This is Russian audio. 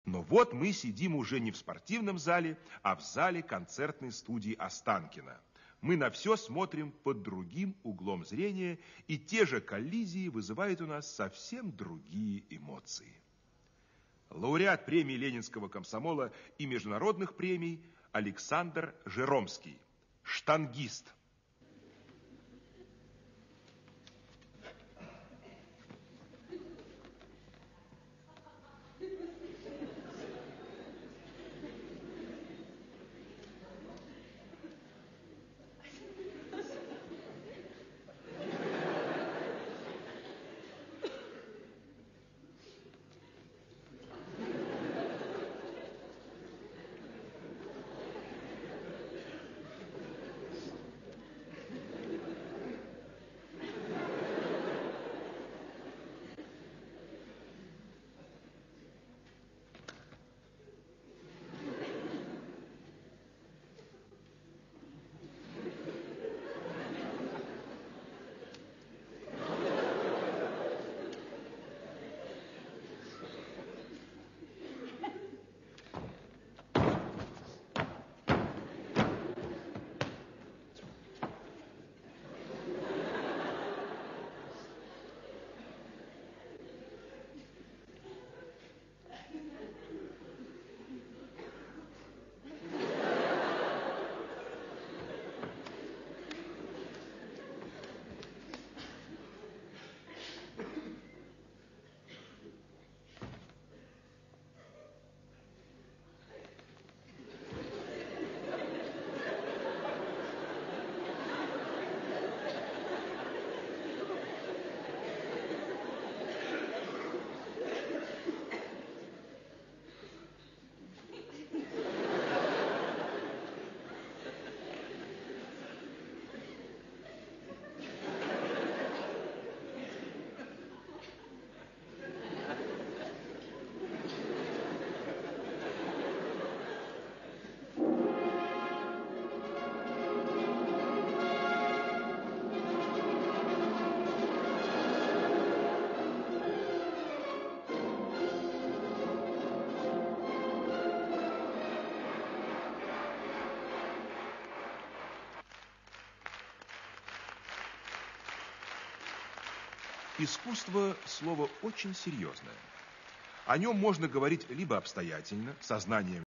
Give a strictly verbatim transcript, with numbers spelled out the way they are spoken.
Но вот мы сидим уже не в спортивном зале, а в зале концертной студии Останкино. Мы на все смотрим под другим углом зрения, и те же коллизии вызывают у нас совсем другие эмоции. Лауреат премии Ленинского комсомола и международных премий Александр Зheromsky, штангист. Искусство – слово очень серьезное. О нем можно говорить либо обстоятельно, сознанием